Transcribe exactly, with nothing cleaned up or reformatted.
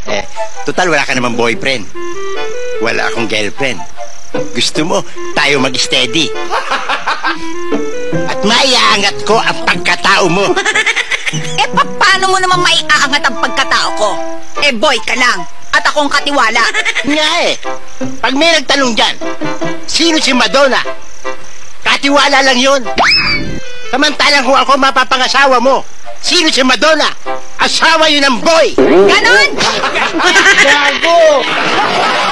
Eh, total wala ka naman boyfriend. Wala akong girlfriend. Gusto mo, tayo mag-steady. At maiaangat ko ang pagkatao mo. Eh, paano mo naman maiaangat ang pagkatao ko? Eh, boy ka lang. At akong katiwala. Nga eh. Pag may nagtanong dyan, sino si Madonna? Katiwala lang yun. Samantalang kung ako mapapangasawa mo, sino si Madonna? Asawa yun ng boy. Ganon! Gago!